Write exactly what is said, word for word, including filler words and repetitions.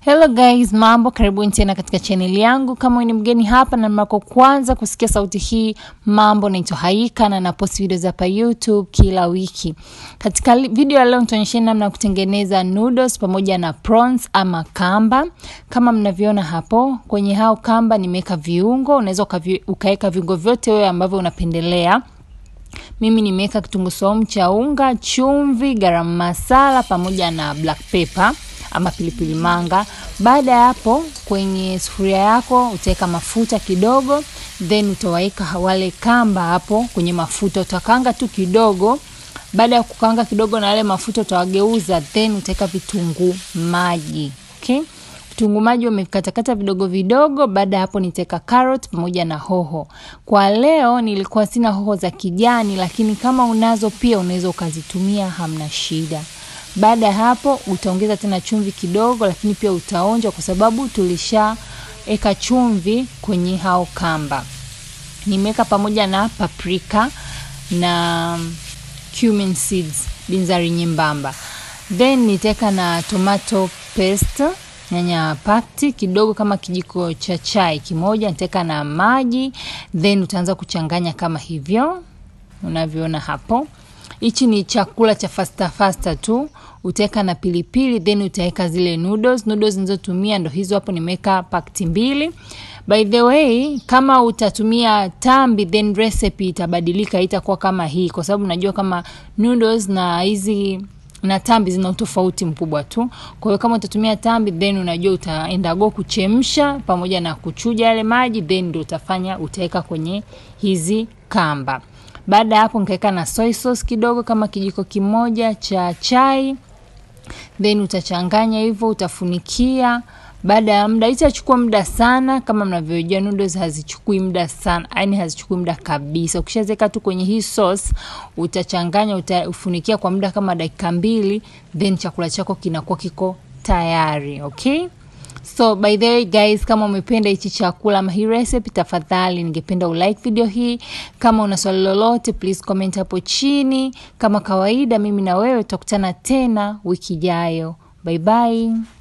Hello guys, mambo, karibuni tena katika channel yangu. Kama ni mgeni hapa na mara kwanza kusikia sauti hii, mambo, naitwa Haika na napost videos hapa YouTube kila wiki. Katika video ya leo nitaonyesha namna ya kutengeneza noodles pamoja na prawns ama kamba. Kama mnavyoona hapo, kwenye hao kamba nimeweka viungo, unaweza ukaweka viungo vyote wewe ambavyo unapendelea. Mimi nimeweka kitunguu saumu cha unga, chumvi, garam masala pamoja na black pepper ama pilipili manga. Baada ya hapo, kwenye sufuria yako utaweka mafuta kidogo, then utaweka wale kamba hapo kwenye mafuta, utakanga tu kidogo. Baada ya kukanga kidogo na wale mafuta utawageuza, then utaweka vitunguu maji. Okay? Vitunguu maji umekatakata vidogo vidogo. Baada hapo nitaweka carrot pamoja na hoho. Kwa leo nilikuwa sina hoho za kijani, lakini kama unazo pia unaweza ukazitumia, hamna shida. Baada ya hapo utaongeza tena chumvi kidogo, lakini pia utaonja kwa sababu tulishaeka chumvi kwenye hao kamba. Nimeweka pamoja na paprika na cumin seeds, binzari nyembamba. Then nitaweka na tomato paste, nyanya pakti kidogo kama kijiko cha chai kimoja. Nitaweka na maji, then utaanza kuchanganya kama hivyo unavyoona hapo. Hichi ni chakula cha fasta fasta tu. Utaweka na pilipili, then utaweka zile noodles. Noodles nilizotumia ndo hizo hapo, nimeweka pakti mbili. By the way, kama utatumia tambi, then recipe itabadilika, itakuwa kama hii, kwa sababu najua kama noodles na hizi na tambi zina utofauti mkubwa tu. Kwa hiyo kama utatumia tambi, then unajua utaenda go kuchemsha pamoja na kuchuja yale maji, then ndio utafanya utaweka kwenye hizi kamba. Baada hapo nikaweka na soy sauce kidogo kama kijiko kimoja cha chai. Then utachanganya hivyo, utafunikia. Baada ya muda, itachukua muda sana, kama mnavyojua noodles hazichukui muda sana, yani hazichukui muda kabisa. Ukishaweka tu kwenye hii sauce, utachanganya, utafunikia kwa muda kama dakika mbili, then chakula chako kinakuwa kiko tayari. Okay? So by the way guys, kama umependa hichi chakula ama hii recipe, tafadhali ningependa ulike video hii. Kama una swali lolote, please comment hapo chini. Kama kawaida, mimi na wewe tutakutana tena wiki ijayo. Bye bye.